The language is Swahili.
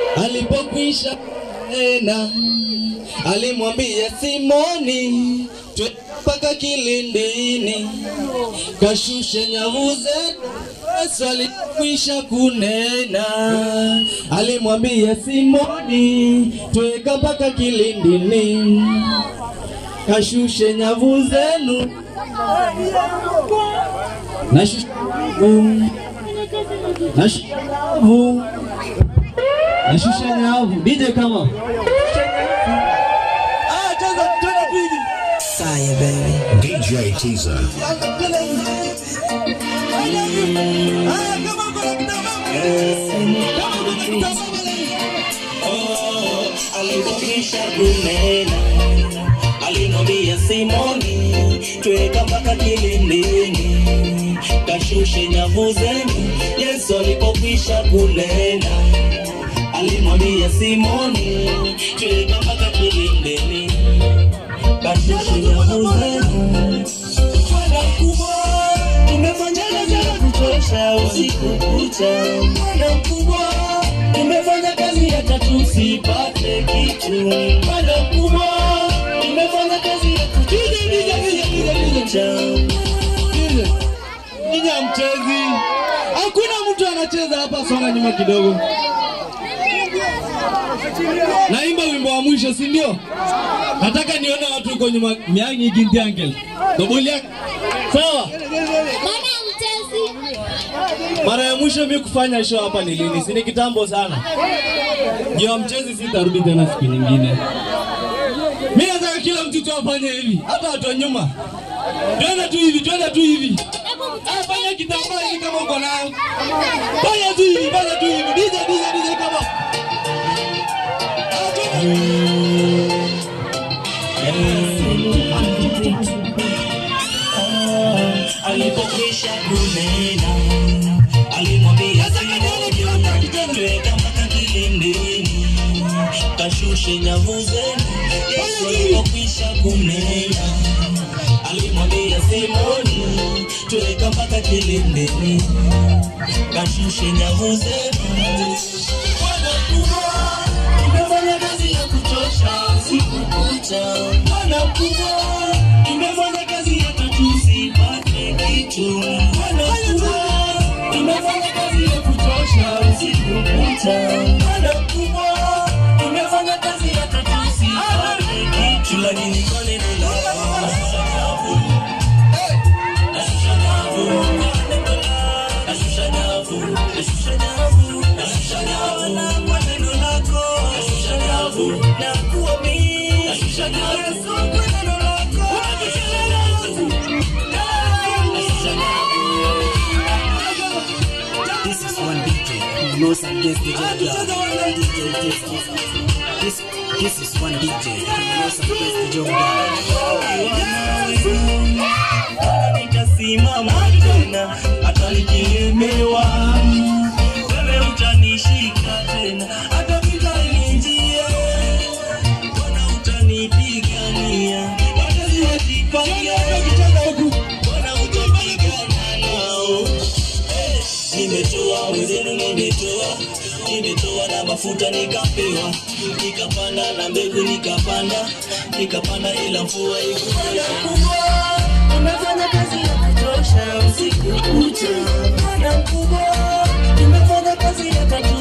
Alipokwisha nena alimwambia Simoni mpaka kilindini kashushe nyavu zetu. Yesu alikwisha kunena alimwambia Simoni tweka mpaka kilindini kashushe nyavu zenu. Nashusha nyavu. DJ kama Fire, baby. DJ Teaser. Alipokwisha kunena alimwambia Simoni tweka mpaka kilindini kashushe nyavu zenu. Yesu alipokwisha kunena alimwambia Simoni tweka mpaka kilindini kashushe nyavu zenu. Bwana mkubwa tumefanya kazi ya kuchosha usiku kucha. Bwana mkubwa tumefanya kazi hata tusipate kitu. Bwana mkubwa tumefanya kazi ya kuchosha. Ninya mchezi. Hakuna mtu anacheza hapa, songa nyuma kidogo. Naimba wimbo wa mwisho, si ndio? Nataka nione watu uko nyuma miangi ginti uncle. Dobulia. Sawa? Bwana mchezi. Mara ya mwisho mimi kufanya show hapa ni lini? Si ni kitambo sana. Ndio mchezi sitarudi tena siku nyingine. Mimi nataka kila mtu tu afanye hivi, hata watu wa nyuma. Twende tu hivi, twende tu hivi. Fanya kitambaa hivi kama uko nayo. Fanya tu hivi, fanya tu hivi. DJ kama. Alipokwisha kunena alimwambia Simoni tweka mpaka kilindini kashushe nyavu zenu. Yesu alipokwisha kunena alimwambia Simoni tweka mpaka kilindini kashushe nyavu zenu. Bwana mkubwa tumefanya kazi ya kuchosha usiku kucha. Bwana mkubwa tumefanya kazi hata tusipate kitu. Bwana mkubwa tumefanya kazi ya kuchosha usiku kucha. Bwana mkubwa tumefanya kazi hata tusipate kitu. Lakini kwa neno lako nashusha nyavu. Nashusha nyavu. Nashusha nyavu. Nashusha nyavu. Nashusha nyavu. Kwa neno lako nashusha nyavu. Na kuamini nashusha nyavu. Kwa neno lako nashusha nyavu. This is one DJ who knows and gets the job done. This is one DJ who knows and gets the job done. Nitasimama tena hata nikilemewa, wewe utanishika tena hata nitaingia. Bwana utanipigania, wakazi wajipanga huku. Bwana utapigana nao. Nimetoa wenzenu, nimetoa na mafuta nikapewa, nikapanda na mbegu nikapanda ila mvua ikuja. Tumefanya kazi ya kuchosha usiku kucha. Bwana mkubwa tumefanya kazi ya